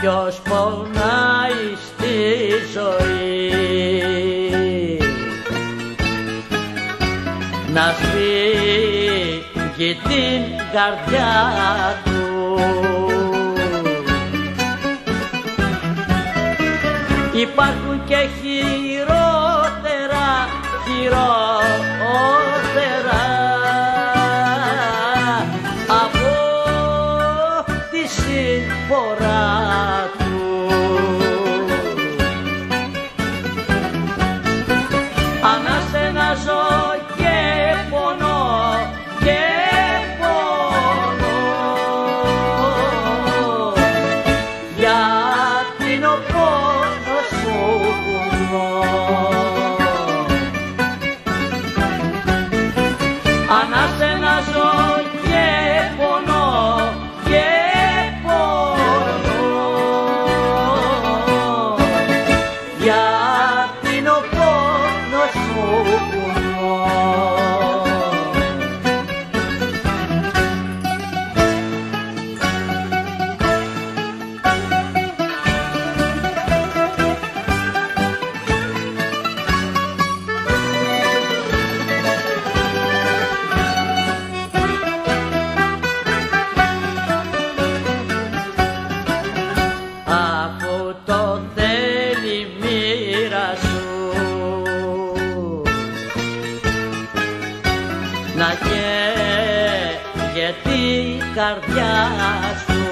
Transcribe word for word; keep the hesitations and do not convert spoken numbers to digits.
ποιος πονάει στη ζωή, να σφίγγει την καρδιά του. Υπάρχουν και χειρότερα, χειρότερα από τη συμφορά του. Ανάσε να ζω και πονώ και πονώ, γιατί είναι ο πόνος μου βουνό. Ανάσε να ζω και πονώ και πονώ, γιατί είναι ο πόνος μου βουνό. Αφού το θέλει η μοίρα σου να καίγεται η καρδιά σου,